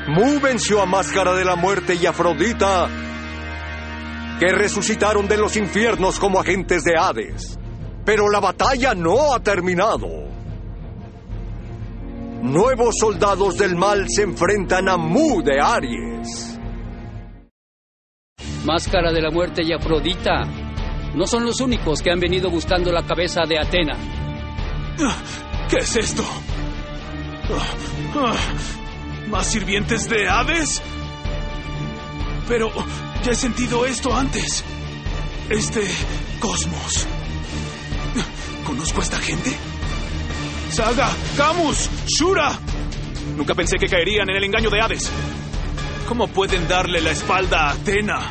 Mu venció a Máscara de la Muerte y Afrodita, que resucitaron de los infiernos como agentes de Hades. Pero la batalla no ha terminado. Nuevos soldados del mal se enfrentan a Mu de Aries. Máscara de la Muerte y Afrodita no son los únicos que han venido buscando la cabeza de Atena. ¿Qué es esto? ¿Más sirvientes de Hades? Pero ya he sentido esto antes. Este cosmos. ¿Conozco a esta gente? Saga, Camus, Shura. Nunca pensé que caerían en el engaño de Hades. ¿Cómo pueden darle la espalda a Atena?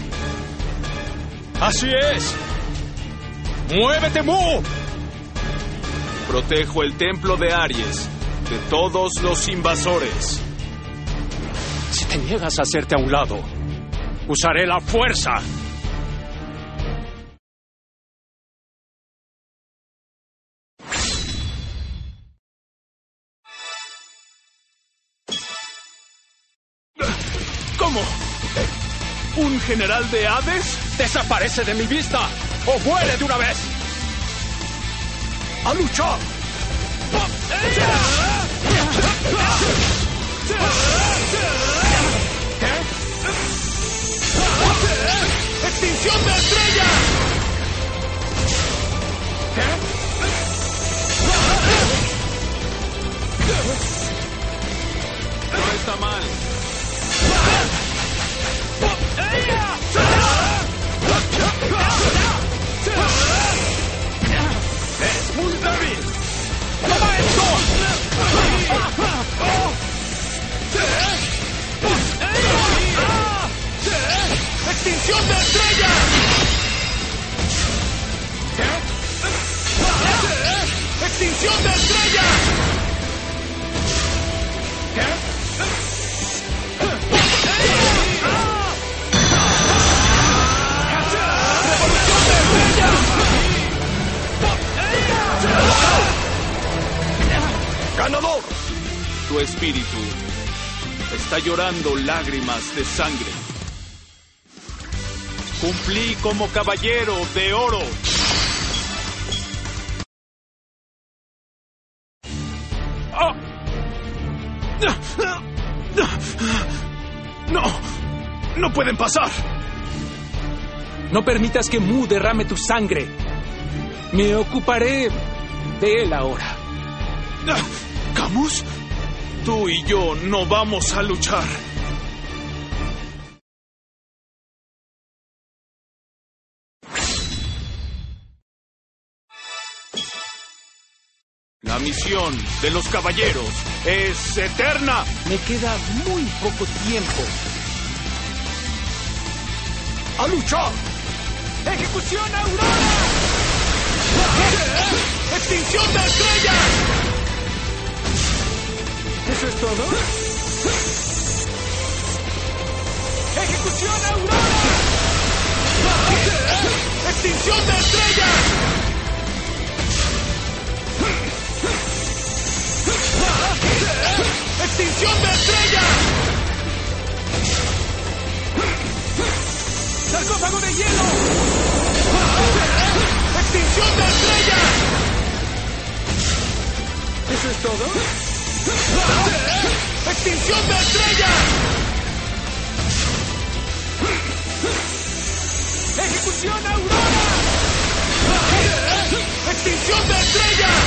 ¡Así es! ¡Muévete, Mu! Protejo el templo de Aries de todos los invasores. Si te niegas a hacerte a un lado, usaré la fuerza. ¿Cómo? ¿Un general de Hades? ¡Desaparece de mi vista! ¡O muere de una vez! ¡A luchar! ¡Extinción de estrellas! No está mal. ¡Es muy débil! ¡Toma esto! ¡Extinción de estrellas! ¡Extinción de estrellas! ¡Ganador! Tu espíritu está llorando lágrimas de sangre. Cumplí como caballero de oro. ¡No pueden pasar! No permitas que Mu derrame tu sangre. Me ocuparé de él ahora. ¿Camus? Tú y yo no vamos a luchar. La misión de los caballeros es eterna. Me queda muy poco tiempo. ¡A luchar! ¡Ejecución Aurora! ¡Extinción de estrellas! ¿Eso es todo? ¡Ejecución Aurora! ¡Extinción de estrellas! ¡Extinción de estrellas! ¡Sarcófago de hielo! ¡Extinción de estrellas! ¿Eso es todo? ¡Extinción de estrellas! ¡Ejecución Aurora! ¡Extinción de estrellas!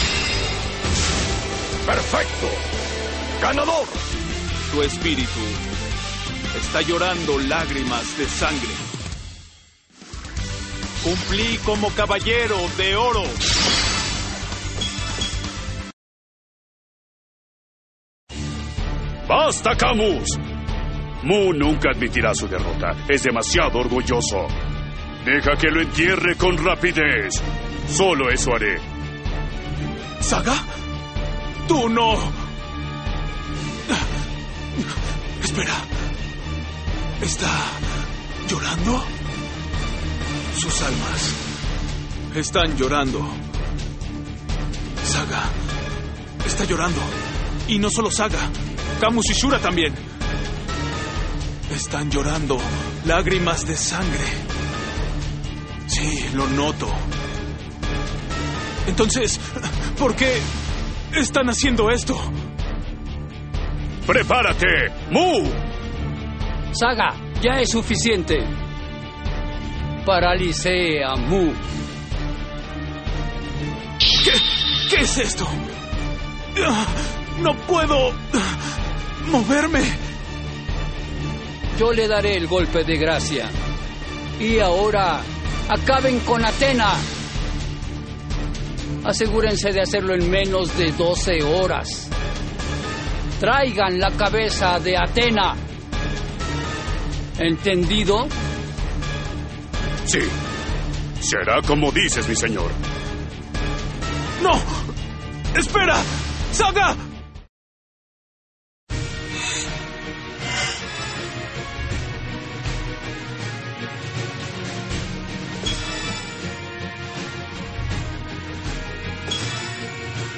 ¡Perfecto! ¡Ganador! Tu espíritu está llorando lágrimas de sangre. Cumplí como caballero de oro. ¡Basta, Camus! Mu nunca admitirá su derrota. Es demasiado orgulloso. Deja que lo entierre con rapidez. Solo eso haré. ¿Saga? ¡Tú no! Espera. ¿Está llorando? Sus almas están llorando. Saga está llorando. Y no solo Saga, Camus y Shura también. Están llorando lágrimas de sangre. Sí, lo noto. Entonces, ¿por qué están haciendo esto? ¡Prepárate, Mu! Saga, ya es suficiente. Paralicé a Mu. ¿Qué es esto? No puedo moverme. Yo le daré el golpe de gracia. Y ahora, acaben con Athena. Asegúrense de hacerlo en menos de 12 horas. Traigan la cabeza de Athena. ¿Entendido? Sí. Será como dices, mi señor. ¡No! ¡Espera! ¡Saga!